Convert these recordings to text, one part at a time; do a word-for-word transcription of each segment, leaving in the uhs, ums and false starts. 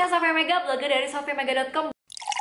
saya Sofia Mega, blogger dari sofia mega dot com.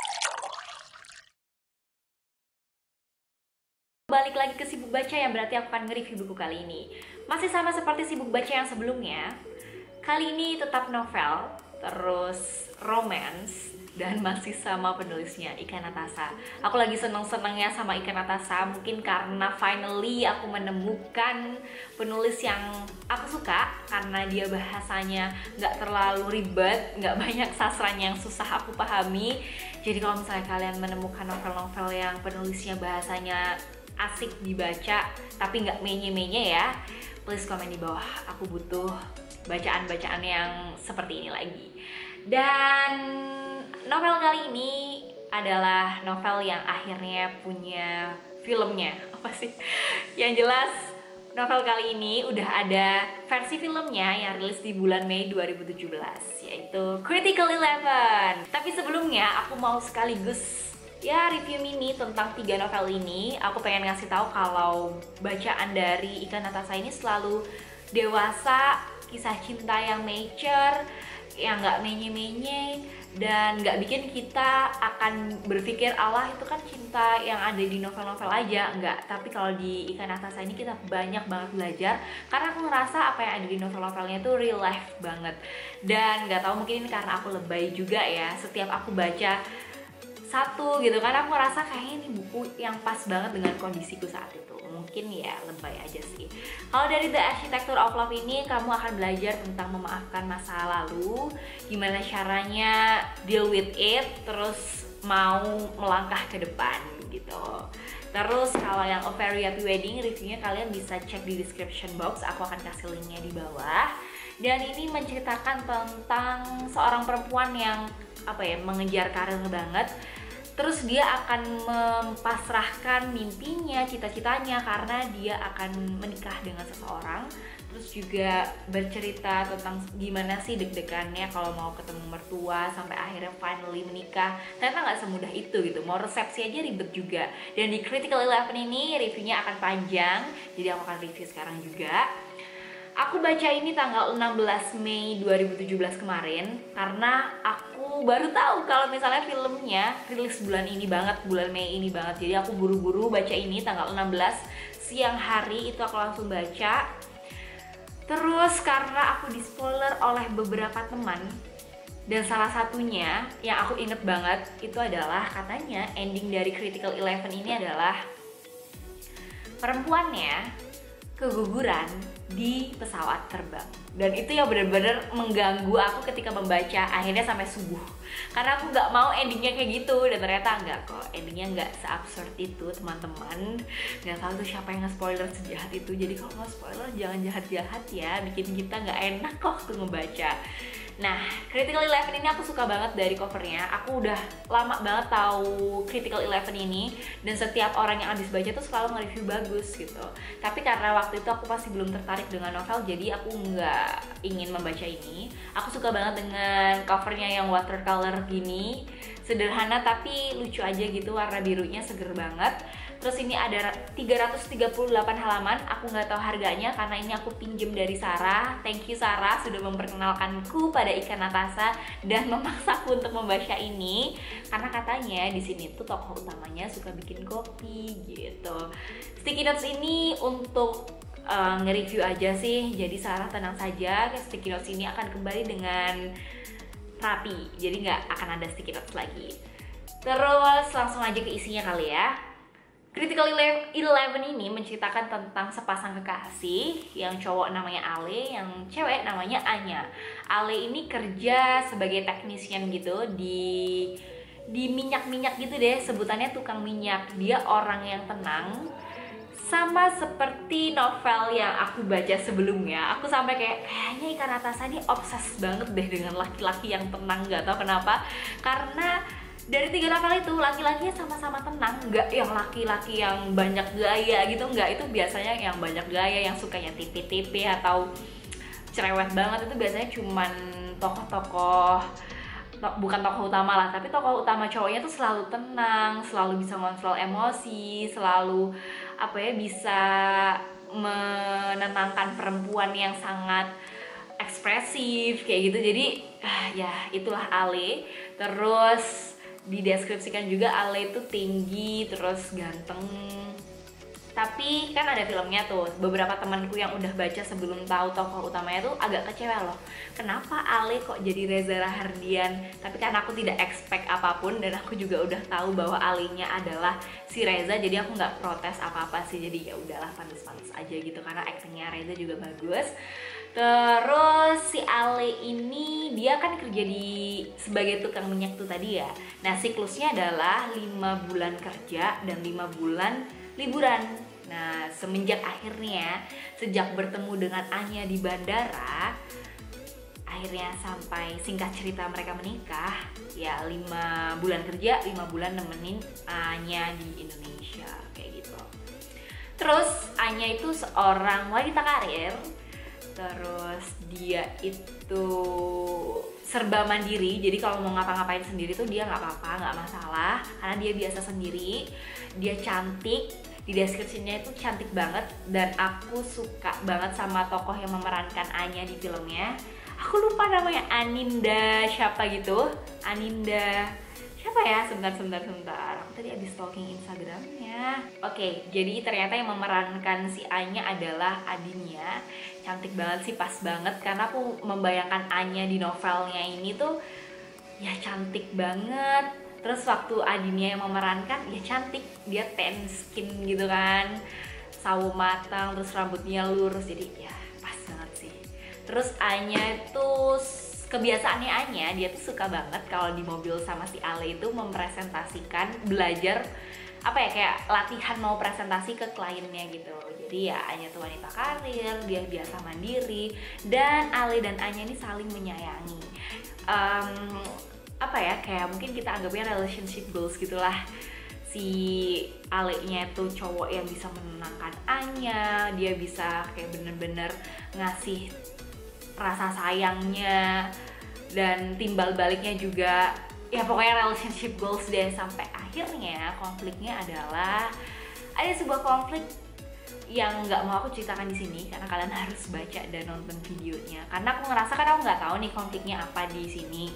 Balik lagi ke Sibuk Baca, yang berarti aku akan nge-review buku kali ini. Masih sama seperti Sibuk Baca yang sebelumnya. Kali ini tetap novel, terus romance, dan masih sama penulisnya, Ika Natasha. Aku lagi seneng-senengnya sama Ika Natasha, mungkin karena finally aku menemukan penulis yang aku suka, karena dia bahasanya nggak terlalu ribet, nggak banyak sastranya yang susah aku pahami. Jadi kalau misalnya kalian menemukan novel-novel yang penulisnya bahasanya asik dibaca, tapi nggak menye-menye ya, please komen di bawah. Aku butuh bacaan-bacaan yang seperti ini lagi. Dan novel kali ini adalah novel yang akhirnya punya filmnya. Apa sih? Yang jelas novel kali ini udah ada versi filmnya yang rilis di bulan Mei dua ribu tujuh belas, yaitu Critical Eleven. Tapi sebelumnya aku mau sekaligus ya review mini tentang tiga novel ini. Aku pengen ngasih tahu kalau bacaan dari Ika Natasha ini selalu dewasa, kisah cinta yang mature, yang nggak menye-menye, dan nggak bikin kita akan berpikir Allah itu kan cinta yang ada di novel-novel aja. Nggak, tapi kalau di Ika Natasha ini kita banyak banget belajar, karena aku ngerasa apa yang ada di novel-novelnya itu real life banget. Dan nggak tahu, mungkin ini karena aku lebay juga ya, setiap aku baca satu gitu kan, aku ngerasa kayaknya ini buku yang pas banget dengan kondisiku saat itu. Mungkin ya lebay aja sih. Kalau dari The Architecture of Love ini, kamu akan belajar tentang memaafkan masa lalu, gimana caranya deal with it, terus mau melangkah ke depan gitu. Terus kalau yang A Very Happy Wedding, reviewnya kalian bisa cek di description box, aku akan kasih linknya di bawah. Dan ini menceritakan tentang seorang perempuan yang apa ya, mengejar karir banget. Terus dia akan mempasrahkan mimpinya, cita-citanya, karena dia akan menikah dengan seseorang. Terus juga bercerita tentang gimana sih deg-degannya kalau mau ketemu mertua sampai akhirnya finally menikah. Ternyata nggak semudah itu gitu, mau resepsi aja ribet juga. Dan di Critical Eleven ini reviewnya akan panjang, jadi aku akan review sekarang juga. Aku baca ini tanggal enam belas Mei dua ribu tujuh belas kemarin, karena aku baru tahu kalau misalnya filmnya rilis bulan ini banget, bulan Mei ini banget. Jadi aku buru-buru baca ini tanggal enam belas siang hari, itu aku langsung baca. Terus karena aku di spoiler oleh beberapa teman, dan salah satunya yang aku inget banget itu adalah katanya ending dari Critical Eleven ini adalah perempuannya keguguran di pesawat terbang. Dan itu yang bener-bener mengganggu aku ketika membaca, akhirnya sampai subuh, karena aku nggak mau endingnya kayak gitu. Dan ternyata enggak kok, endingnya nggak se-absurd itu teman-teman. Nggak tahu tuh siapa yang nge-spoiler sejahat itu. Jadi kalau mau spoiler jangan jahat-jahat ya, bikin kita nggak enak kok tuh ngebaca. Nah, Critical Eleven ini aku suka banget dari covernya. Aku udah lama banget tahu Critical Eleven ini, dan setiap orang yang habis baca tuh selalu nge-review bagus gitu. Tapi karena waktu itu aku pasti belum tertarik dengan novel, jadi aku nggak ingin membaca ini. Aku suka banget dengan covernya yang watercolor gini, sederhana tapi lucu aja gitu, warna birunya seger banget. Terus ini ada tiga ratus tiga puluh delapan halaman, aku nggak tahu harganya karena ini aku pinjem dari Sarah. Thank you Sarah sudah memperkenalkanku pada Ika Natasha dan memaksaku untuk membaca ini, karena katanya di sini tuh tokoh utamanya suka bikin kopi gitu. Sticky notes ini untuk uh, nge-review aja sih, jadi Sarah tenang saja, sticky notes ini akan kembali dengan rapi, jadi nggak akan ada sticky notes lagi. Terus langsung aja ke isinya kali ya. Critical Eleven ini menceritakan tentang sepasang kekasih, yang cowok namanya Ale, yang cewek namanya Anya. Ale ini kerja sebagai teknisian gitu di di minyak-minyak gitu deh, sebutannya tukang minyak. Dia orang yang tenang, sama seperti novel yang aku baca sebelumnya. Aku sampai kayak kayaknya Ika Natasha ini obses banget deh dengan laki-laki yang tenang, nggak tahu kenapa. Karena dari tiga novel itu laki-lakinya sama-sama tenang, nggak yang laki-laki yang banyak gaya gitu, nggak. Itu biasanya yang banyak gaya, yang sukanya tipe-tipe atau cerewet banget, itu biasanya cuman tokoh-tokoh, to bukan tokoh utama lah, tapi tokoh utama cowoknya tuh selalu tenang, selalu bisa ngontrol emosi, selalu apa ya, bisa menenangkan perempuan yang sangat ekspresif kayak gitu. Jadi ah, ya itulah Ale. Terus dideskripsikan juga Ale itu tinggi terus ganteng. Tapi kan ada filmnya tuh, beberapa temanku yang udah baca sebelum tahu tokoh utamanya tuh agak kecewa loh. Kenapa Ale kok jadi Reza Rahardian? Tapi kan aku tidak expect apapun dan aku juga udah tahu bahwa Ale-nya adalah si Reza, jadi aku nggak protes apa-apa sih. Jadi ya udahlah, pantas-pantas aja gitu karena aktingnya Reza juga bagus. Terus si Ale ini dia kan kerja di sebagai tukang minyak tuh tadi ya. Nah siklusnya adalah lima bulan kerja dan lima bulan liburan. Nah semenjak akhirnya sejak bertemu dengan Anya di bandara, akhirnya sampai singkat cerita mereka menikah. Ya lima bulan kerja, lima bulan nemenin Anya di Indonesia kayak gitu. Terus Anya itu seorang wanita karir. Terus dia itu serba mandiri, jadi kalau mau ngapa-ngapain sendiri tuh dia nggak apa-apa, nggak masalah, karena dia biasa sendiri. Dia cantik, di deskripsinya itu cantik banget, dan aku suka banget sama tokoh yang memerankan Anya di filmnya. Aku lupa namanya, Aninda siapa gitu, Aninda siapa ya? Sebentar, sebentar, sebentar. Aku tadi habis stalking Instagramnya. Oke, jadi ternyata yang memerankan si Anya adalah Adinia. Cantik banget sih, pas banget. Karena aku membayangkan Anya di novelnya ini tuh ya cantik banget. Terus waktu Adinia yang memerankan, ya cantik. Dia tan skin gitu kan, sawo matang, terus rambutnya lurus. Jadi ya pas banget sih. Terus Anya itu kebiasaannya Anya, dia tuh suka banget kalau di mobil sama si Ale itu mempresentasikan, belajar apa ya, kayak latihan mau presentasi ke kliennya gitu. Jadi ya Anya tuh wanita karir, dia biasa mandiri, dan Ale dan Anya ini saling menyayangi. Um, apa ya, kayak mungkin kita anggapnya relationship goals gitulah. Si Ale-nya tuh cowok yang bisa menenangkan Anya, dia bisa kayak bener-bener ngasih rasa sayangnya, dan timbal baliknya juga ya pokoknya relationship goals deh. Sampai akhirnya konfliknya adalah ada sebuah konflik yang nggak mau aku ceritakan di sini karena kalian harus baca dan nonton videonya, karena aku ngerasa kan aku nggak tahu nih konfliknya apa di sini.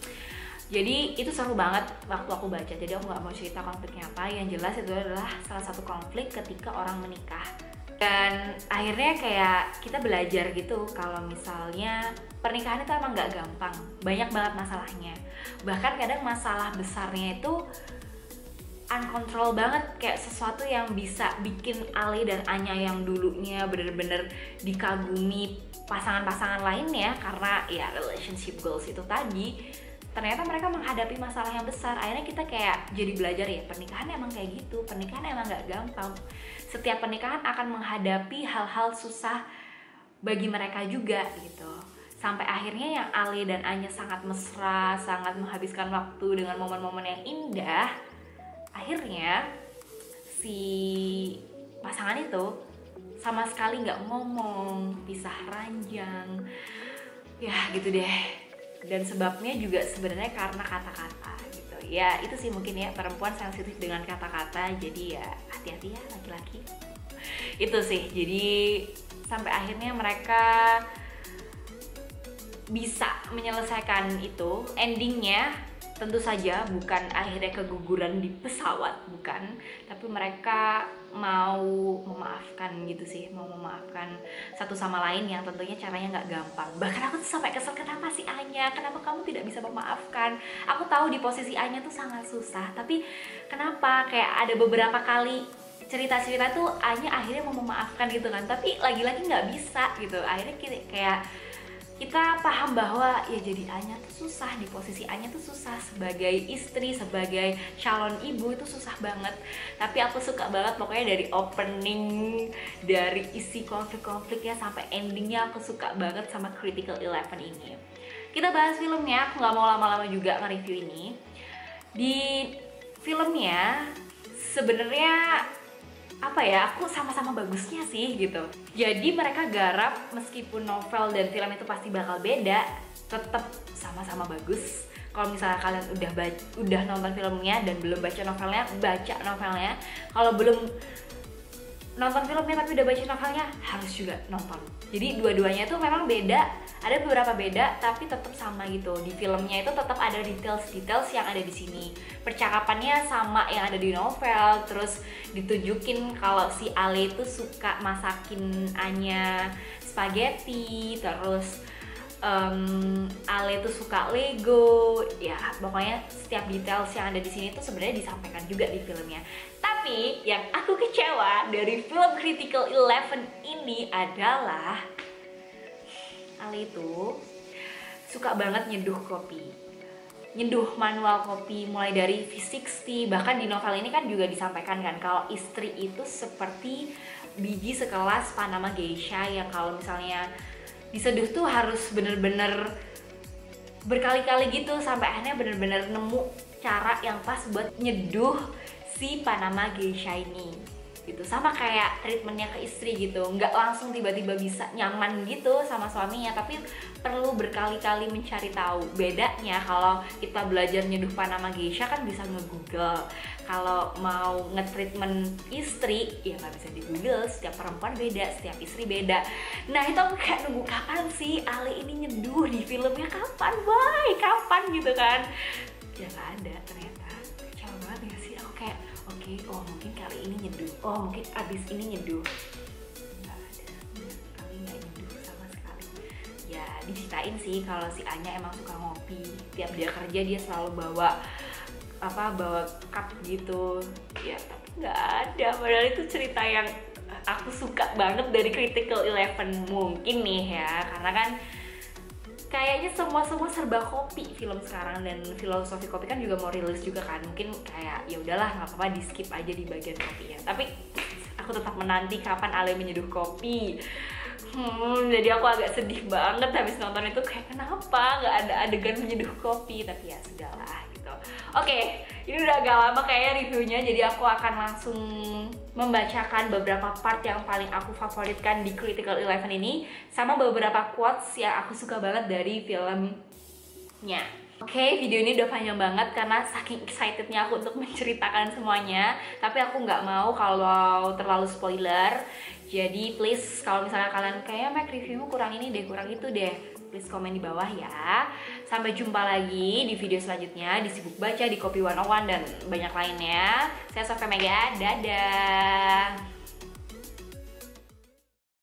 Jadi itu seru banget waktu aku baca, jadi aku nggak mau cerita konfliknya apa. Yang jelas itu adalah salah satu konflik ketika orang menikah. Dan akhirnya kayak kita belajar gitu kalau misalnya pernikahan itu emang gak gampang, banyak banget masalahnya. Bahkan kadang masalah besarnya itu uncontrol banget, kayak sesuatu yang bisa bikin Ale dan Anya yang dulunya bener-bener dikagumi pasangan-pasangan lainnya karena ya relationship goals itu tadi, ternyata mereka menghadapi masalah yang besar. Akhirnya kita kayak jadi belajar ya, pernikahan emang kayak gitu, pernikahan emang gak gampang. Setiap pernikahan akan menghadapi hal-hal susah bagi mereka juga gitu. Sampai akhirnya yang Ale dan Anya sangat mesra, sangat menghabiskan waktu dengan momen-momen yang indah. Akhirnya si pasangan itu sama sekali gak ngomong, pisah ranjang, ya gitu deh. Dan sebabnya juga sebenarnya karena kata-kata gitu. Ya itu sih mungkin ya, perempuan sensitif dengan kata-kata, jadi ya hati-hati ya laki-laki. Itu sih, jadi sampai akhirnya mereka bisa menyelesaikan itu. Endingnya tentu saja bukan akhirnya keguguran di pesawat, bukan, tapi mereka mau memaafkan gitu sih, mau memaafkan satu sama lain yang tentunya caranya nggak gampang. Bahkan aku tuh sampai kesel, kenapa sih Anya, kenapa kamu tidak bisa memaafkan? Aku tahu di posisi Anya tuh sangat susah, tapi kenapa kayak ada beberapa kali cerita-cerita tuh Anya akhirnya mau memaafkan gitu kan, tapi lagi-lagi nggak bisa gitu. Akhirnya kita, kayak kita paham bahwa ya jadi Anya tuh susah, di posisi Anya tuh susah sebagai istri, sebagai calon ibu itu susah banget. Tapi aku suka banget pokoknya dari opening, dari isi konflik-konfliknya sampai endingnya, aku suka banget sama Critical Eleven ini. Kita bahas filmnya, aku nggak mau lama-lama juga nge-review ini. Di filmnya sebenarnya apa ya, aku sama-sama bagusnya sih gitu. Jadi mereka garap, meskipun novel dan film itu pasti bakal beda, tetap sama-sama bagus. Kalau misalnya kalian udah baca, udah nonton filmnya dan belum baca novelnya, baca novelnya. Kalau belum nonton filmnya tapi udah baca novelnya harus juga nonton. Jadi dua-duanya tuh memang beda, ada beberapa beda tapi tetap sama gitu. Di filmnya itu tetap ada details-details yang ada di sini. Percakapannya sama yang ada di novel, terus ditunjukin kalau si Ale itu suka masakin Anya spaghetti, terus um, Ale tuh suka Lego, ya pokoknya setiap details yang ada di sini tuh sebenarnya disampaikan juga di filmnya. Tapi yang aku kecewa dari film Critical Eleven ini adalah Ale itu suka banget nyeduh kopi, nyeduh manual kopi mulai dari V enam puluh. Bahkan di novel ini kan juga disampaikan kan kalau istri itu seperti biji sekelas Panama Geisha yang kalau misalnya diseduh tuh harus bener-bener berkali-kali gitu sampai akhirnya bener-bener nemu cara yang pas buat nyeduh si Panama Geisha ini gitu. Sama kayak treatmentnya ke istri gitu, nggak langsung tiba-tiba bisa nyaman gitu sama suaminya, tapi perlu berkali-kali mencari tahu. Bedanya kalau kita belajar nyeduh Panama Geisha kan bisa nge-google, kalau mau nge-treatment istri ya nggak bisa di-google, setiap perempuan beda, setiap istri beda. Nah itu aku kayak nunggu kapan sih Ale ini nyeduh di filmnya, kapan boy, kapan gitu kan, ya nggak ada ternyata. Kecewa banget ya sih, aku kayak oke, okay, oh mungkin kali ini nyeduh, oh mungkin abis ini nyeduh, nggak ada, kali nggak nyeduh sama sekali. Ya diceritain sih kalau si Anya emang suka ngopi, tiap dia kerja dia selalu bawa apa bawa cup gitu, ya tapi nggak ada. Padahal itu cerita yang aku suka banget dari Critical Eleven mungkin nih ya, karena kan kayaknya semua-semua serba kopi film sekarang, dan filosofi kopi kan juga mau rilis juga kan, mungkin kayak ya udahlah nggak apa-apa di skip aja di bagian kopinya. Tapi aku tetap menanti kapan Ale menyeduh kopi. Hmm, jadi aku agak sedih banget habis nonton itu, kayak kenapa nggak ada adegan menyeduh kopi, tapi ya sudahlah gitu. Oke, ini udah agak lama kayaknya reviewnya, jadi aku akan langsung membacakan beberapa part yang paling aku favoritkan di Critical Eleven ini, sama beberapa quotes yang aku suka banget dari filmnya. Oke, okay, video ini udah panjang banget karena saking excitednya aku untuk menceritakan semuanya. Tapi aku nggak mau kalau terlalu spoiler. Jadi please kalau misalnya kalian kayak Mac reviewmu kurang ini deh, kurang itu deh, please komen di bawah ya. Sampai jumpa lagi di video selanjutnya di Sibuk Baca, di Kopi seratus satu dan banyak lainnya. Saya Sofia Mega, dadah.